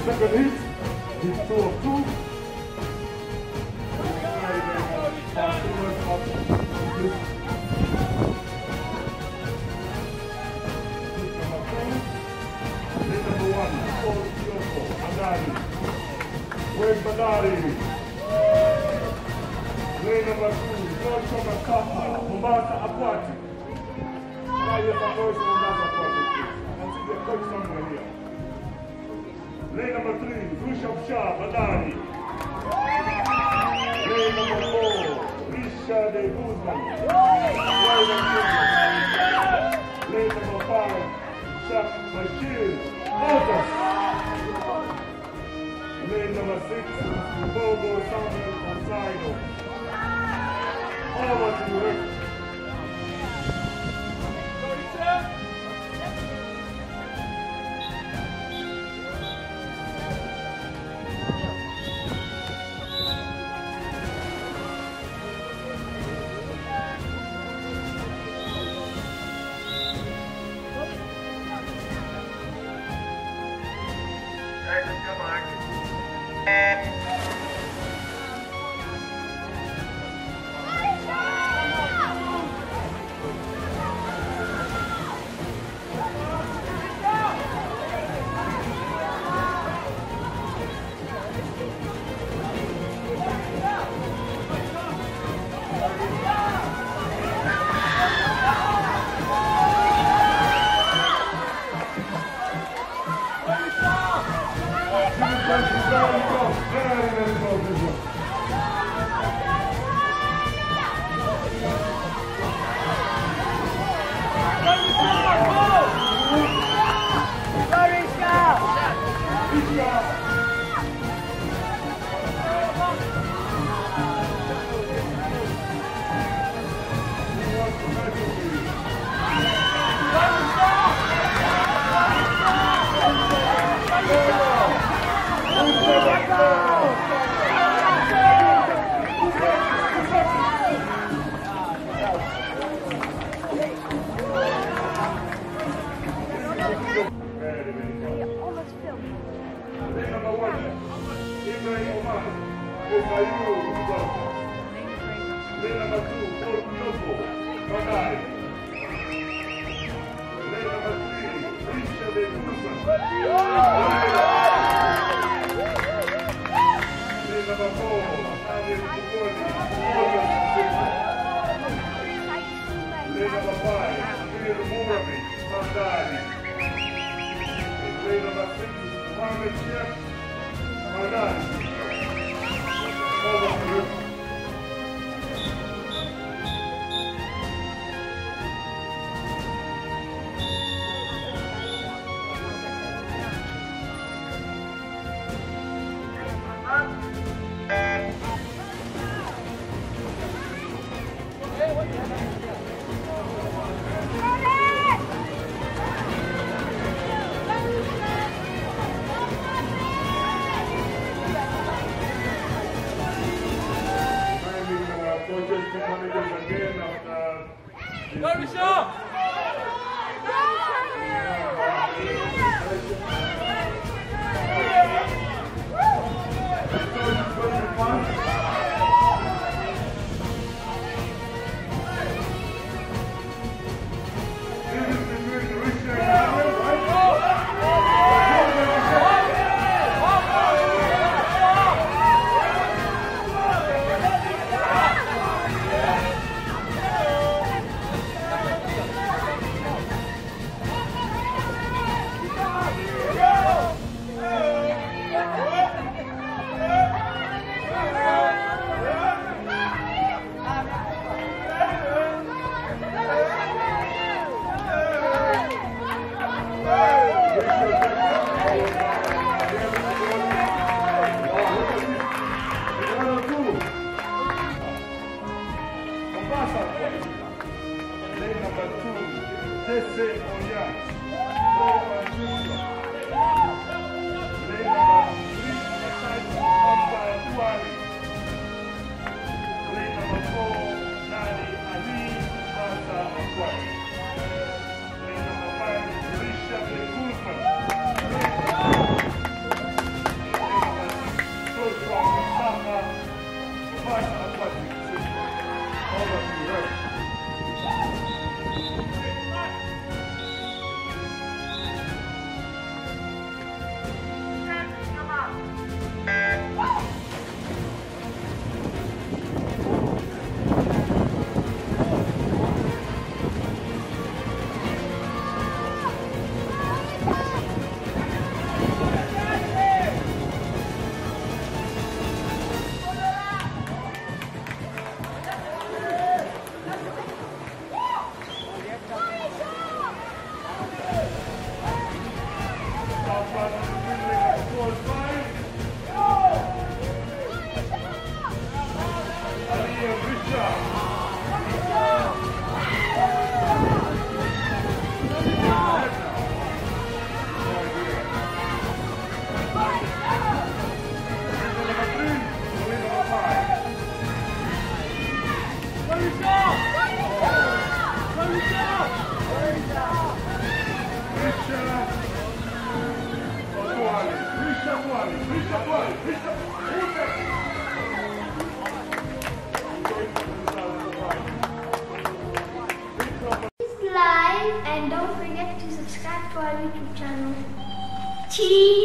second hit. Hit 2 of 2. Lane number 1, Bandari. Where's Bandari? Lane number 2, Pragassa, Mombasa Aquatics. Now you have a voice of Mombasa Aquatics. I see the coach somewhere here. Lane number 3, Bandari. Lane number 4, Guzman. Lane number 5, Mombasa. Lane number 6, Bobo Samuel Osaido. Over to the rest. Mombasa Aquatics. Over to you, right? And don't forget to subscribe to our YouTube channel. Cheese!